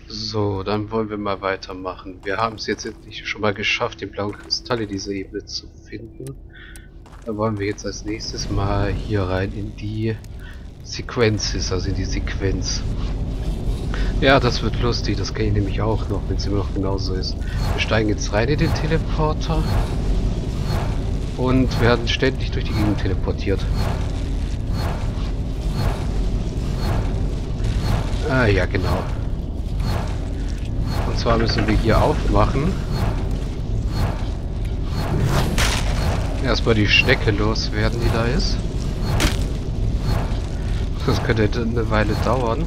So, dann wollen wir mal weitermachen. Wir haben es jetzt endlich schon mal geschafft, den blauen Kristall in dieser Ebene zu finden. Dann wollen wir jetzt als nächstes mal hier rein in die Sequences, also in die Sequenz. Ja, das wird lustig, das kenne ich nämlich auch noch, wenn es immer noch genauso ist. Wir steigen jetzt rein in den Teleporter und werden ständig durch die Gegend teleportiert. Ah, ja, genau. Und zwar müssen wir hier aufmachen. Erstmal die Schnecke loswerden, die da ist. Das könnte eine Weile dauern.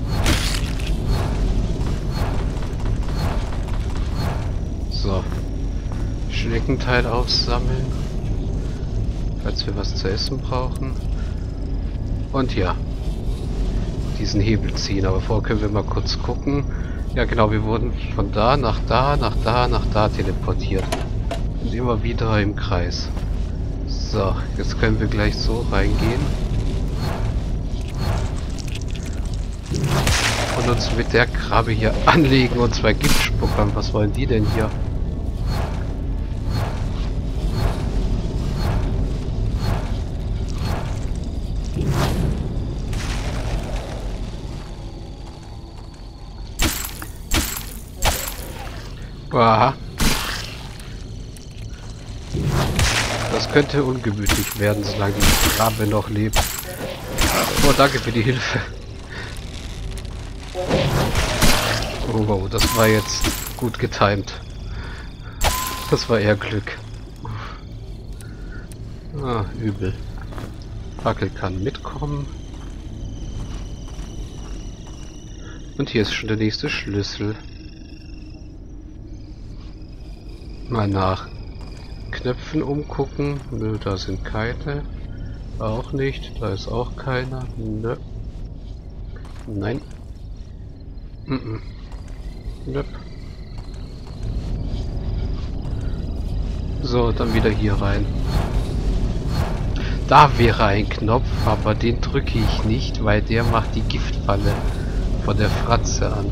So. Schneckenteil aufsammeln. Falls wir was zu essen brauchen. Und ja. Diesen Hebel ziehen. Aber vorher können wir mal kurz gucken. Ja genau, wir wurden von da nach da, nach da, nach da teleportiert. Und immer wieder im Kreis. So, jetzt können wir gleich so reingehen. Und uns mit der Krabbe hier anlegen und zwei Giftspuckern. Was wollen die denn hier? Aha. Das könnte ungemütlich werden, solange die Krabbe noch lebt. Oh, danke für die Hilfe. Oh, wow, das war jetzt gut getimt. Das war eher Glück. Ah, übel. Fackel kann mitkommen. Und hier ist schon der nächste Schlüssel. Mal nach Knöpfen umgucken. Nö, da sind keine. Auch nicht. Da ist auch keiner. Nö. Nein. Nö. So, dann wieder hier rein. Da wäre ein Knopf, aber den drücke ich nicht, weil der macht die Giftfalle von der Fratze an.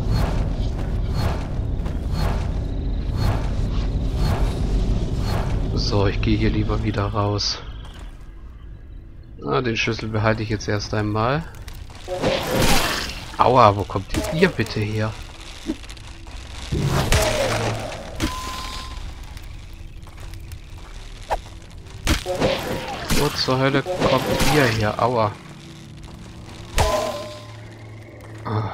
So, ich gehe hier lieber wieder raus. Ah, den Schlüssel behalte ich jetzt erst einmal. Aua, wo kommt ihr bitte her? Wo zur Hölle kommt ihr her? Aua. Ah.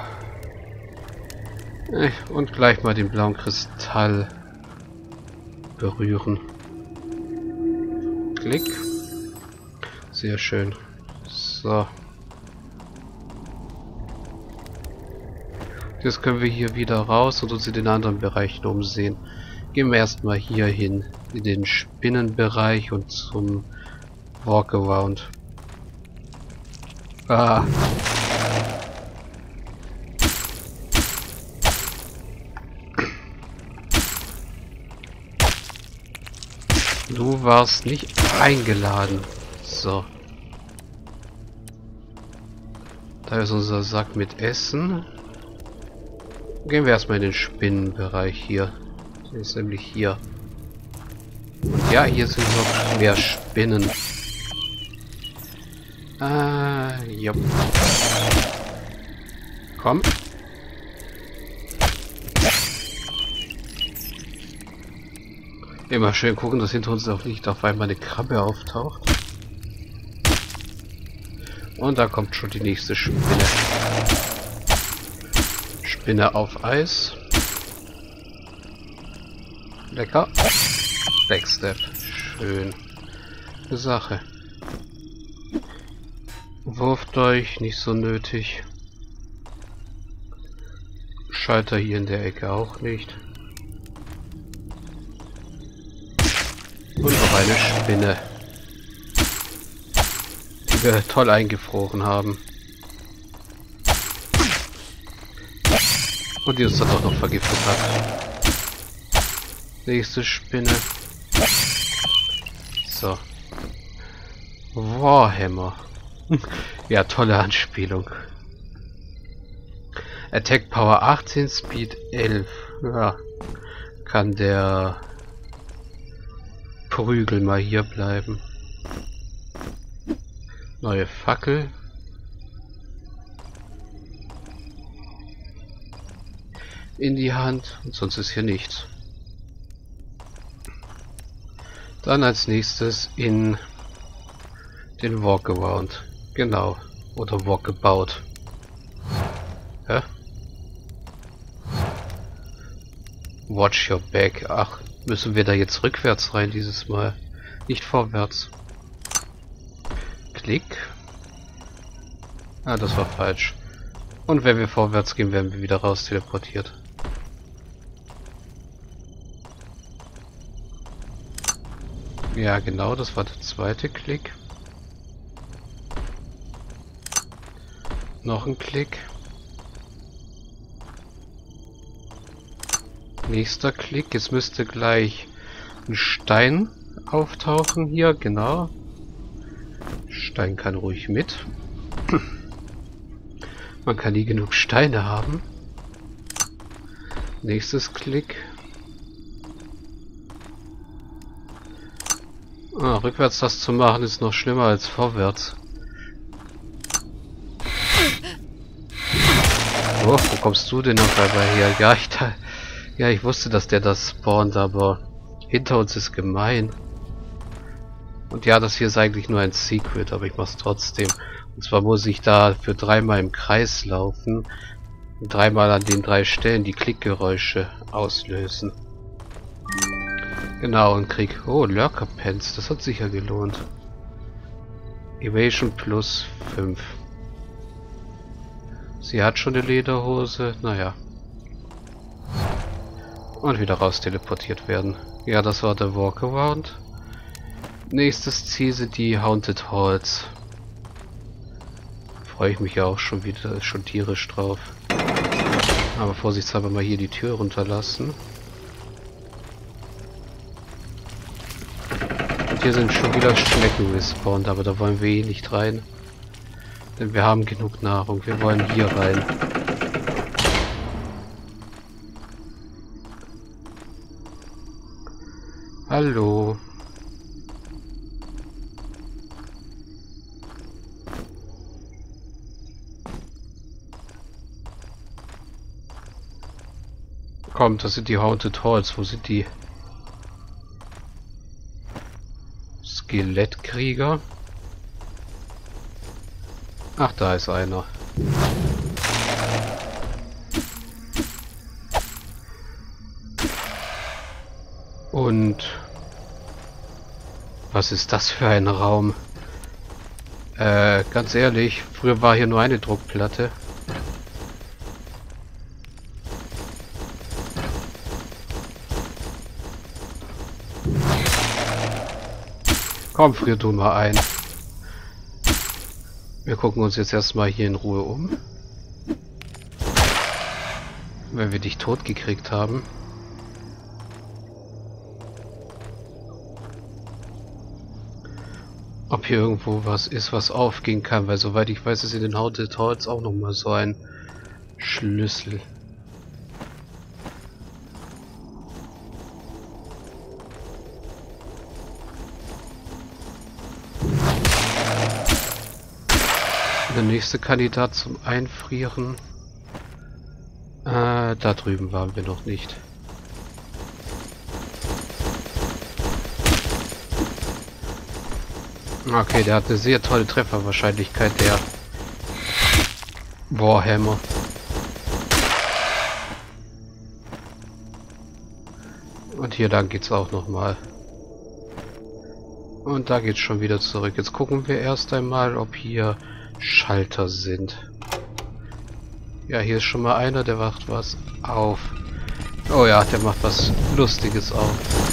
Und gleich mal den blauen Kristall berühren. Klick. Sehr schön. So. Jetzt können wir hier wieder raus und uns in den anderen Bereichen umsehen. Gehen wir erstmal hier hin, in den Spinnenbereich und zum Walkaround. Ah. Du warst nicht eingeladen. So. Da ist unser Sack mit Essen. Gehen wir erstmal in den Spinnenbereich hier. Der ist nämlich hier. Und ja, hier sind noch mehr Spinnen. Ah, ja. Komm. Immer schön gucken, dass hinter uns auch nicht auf einmal eine Krabbe auftaucht. Und da kommt schon die nächste Spinne. Spinne auf Eis. Lecker. Backstep. Schön. Eine Sache. Wurft euch, nicht so nötig. Schalter hier in der Ecke auch nicht. Und noch eine Spinne, die wir toll eingefroren haben. Und die uns dann auch noch vergiftet hat. Nächste Spinne. So. Warhammer. Ja, tolle Anspielung. Attack Power 18, Speed 11. Ja, kann der Prügel mal hier bleiben. Neue Fackel. In die Hand und sonst ist hier nichts. Dann als nächstes in den Walkaround. Genau. Oder Walkabout. Hä? Watch your back. Ach, müssen wir da jetzt rückwärts rein dieses Mal? Nicht vorwärts. Klick. Ah, das war falsch. Und wenn wir vorwärts gehen, werden wir wieder raus teleportiert. Ja, genau, das war der zweite Klick. Noch ein Klick. Nächster Klick. Jetzt müsste gleich ein Stein auftauchen hier, genau. Stein kann ruhig mit. Man kann nie genug Steine haben. Nächstes Klick. Ah, rückwärts das zu machen ist noch schlimmer als vorwärts. Oh, wo kommst du denn noch einmal her? Ja, ich wusste, dass der das spawnt, aber hinter uns ist gemein. Und ja, das hier ist eigentlich nur ein Secret, aber ich mach's trotzdem. Und zwar muss ich da für 3-mal im Kreis laufen und 3-mal an den 3 Stellen die Klickgeräusche auslösen. Genau, und krieg... Oh, Lurker Pants, das hat sicher gelohnt. Evasion plus 5. Sie hat schon eine Lederhose, naja. Und wieder raus teleportiert werden. Ja, das war der Walkaround. Nächstes Ziel sind die Haunted Halls. Freue ich mich ja auch schon wieder, schon tierisch drauf. Aber vorsichtshalber mal hier die Tür runterlassen. Und hier sind schon wieder Schnecken gespawnt, aber da wollen wir eh nicht rein. Denn wir haben genug Nahrung, wir wollen hier rein. Hallo. Komm, das sind die Haunted Halls. Wo sind die? Skelettkrieger. Ach, da ist einer. Und was ist das für ein Raum? Ganz ehrlich, früher war hier nur eine Druckplatte. Komm, frier du mal ein. Wir gucken uns jetzt erstmal hier in Ruhe um. Wenn wir dich tot gekriegt haben. Ob hier irgendwo was ist, was aufgehen kann, weil soweit ich weiß, ist in den Haunted Halls auch nochmal so ein Schlüssel. Der nächste Kandidat zum Einfrieren. Da drüben waren wir noch nicht. Okay, der hat eine sehr tolle Trefferwahrscheinlichkeit, der Warhammer. Und hier lang geht's auch nochmal. Und da geht's schon wieder zurück. Jetzt gucken wir erst einmal, ob hier Schalter sind. Ja, hier ist schon mal einer, der macht was auf. Oh ja, der macht was Lustiges auf.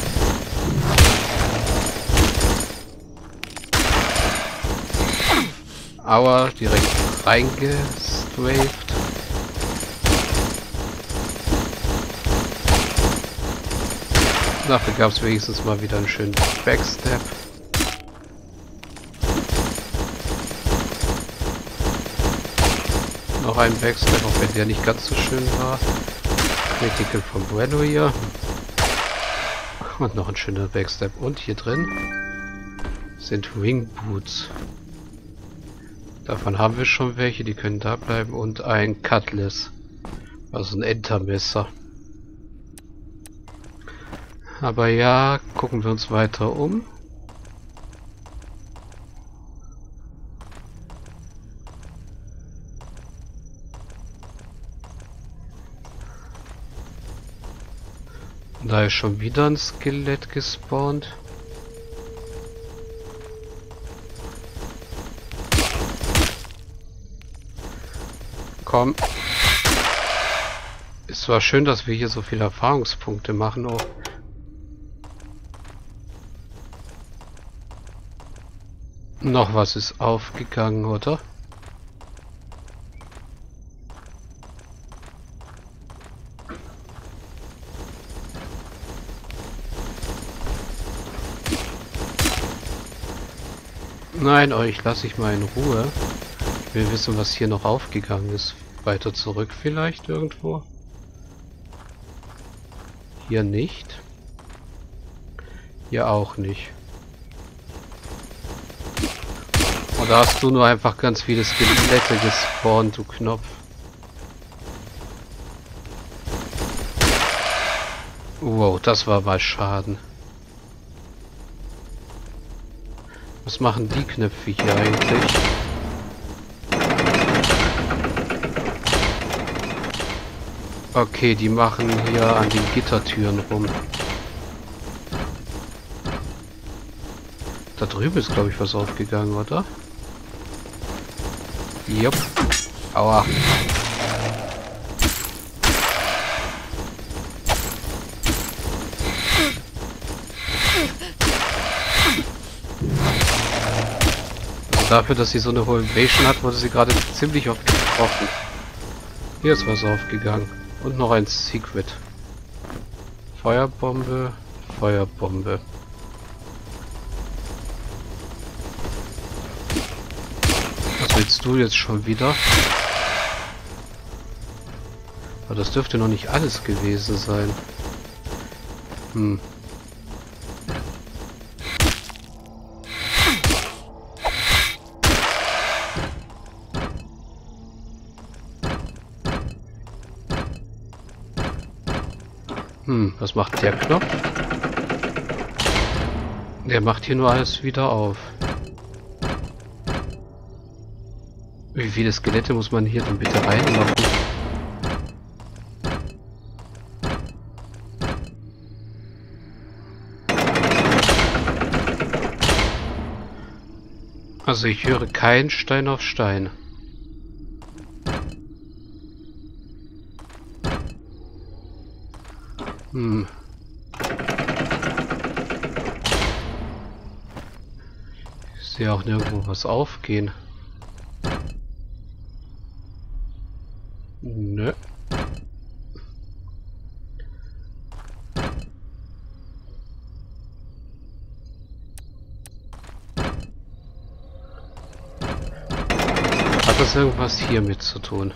Aua, direkt reingestrafed. Dafür gab es wenigstens mal wieder einen schönen Backstep. Noch einen Backstep, auch wenn der nicht ganz so schön war. Critical von Bueno hier. Und noch ein schöner Backstep. Und hier drin sind Wing Boots. Davon haben wir schon welche, die können da bleiben. Und ein Cutlass. Also ein Entermesser. Aber ja, gucken wir uns weiter um. Da ist schon wieder ein Skelett gespawnt. Komm. Es war schön, dass wir hier so viele Erfahrungspunkte machen auch. Noch was ist aufgegangen, oder? Nein, euch lasse ich mal in Ruhe. Ich will wissen, was hier noch aufgegangen ist. Weiter zurück vielleicht irgendwo? Hier nicht. Hier auch nicht. Oder hast du nur einfach ganz viele Skelette gespawnt, du Knopf? Wow, das war mal Schaden. Was machen die Knöpfe hier eigentlich? Okay, die machen hier an den Gittertüren rum. Da drüben ist, glaube ich, was aufgegangen, oder? Jupp. Aua. Also dafür, dass sie so eine hohe Invasion hat, wurde sie gerade ziemlich oft getroffen. Hier ist was aufgegangen. Und noch ein Secret. Feuerbombe, Feuerbombe. Was willst du jetzt schon wieder? Aber das dürfte noch nicht alles gewesen sein. Hm. Was macht der Knopf? Der macht hier nur alles wieder auf. Wie viele Skelette muss man hier denn bitte reinmachen? Also ich höre keinen Stein auf Stein. Ich sehe auch nirgendwo was aufgehen. Nö. Hat das irgendwas hiermit zu tun?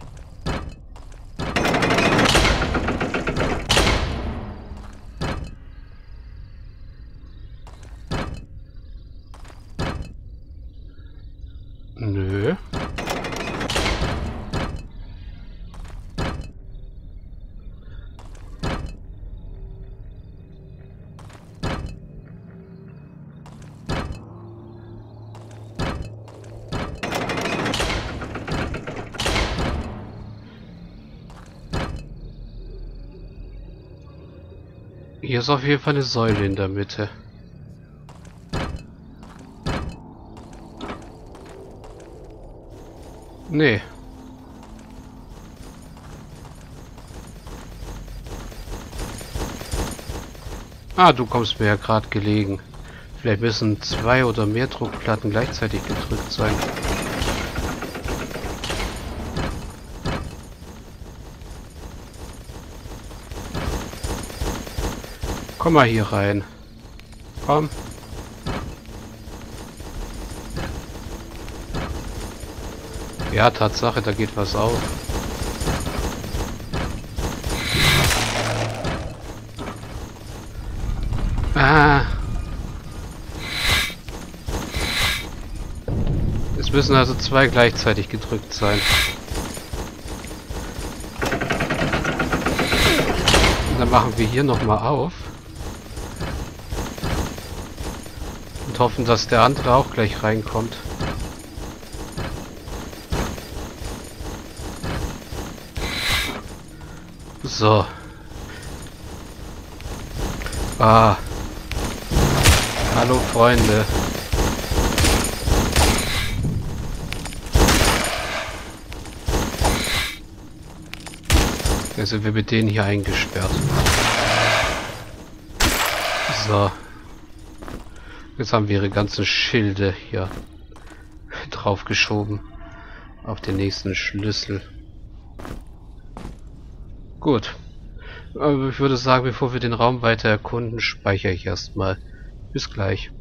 Nö. Hier ist auf jeden Fall eine Säule in der Mitte. Nee. Ah, du kommst mir ja gerade gelegen. Vielleicht müssen 2 oder mehr Druckplatten gleichzeitig gedrückt sein. Komm mal hier rein. Komm. Ja, Tatsache, da geht was auf. Ah. Es müssen also 2 gleichzeitig gedrückt sein. Und dann machen wir hier nochmal auf. Und hoffen, dass der andere auch gleich reinkommt. So. Ah. Hallo Freunde. Jetzt sind wir mit denen hier eingesperrt. So. Jetzt haben wir ihre ganzen Schilde hier draufgeschoben. Auf den nächsten Schlüssel. Gut. Aber ich würde sagen, bevor wir den Raum weiter erkunden, speichere ich erstmal. Bis gleich.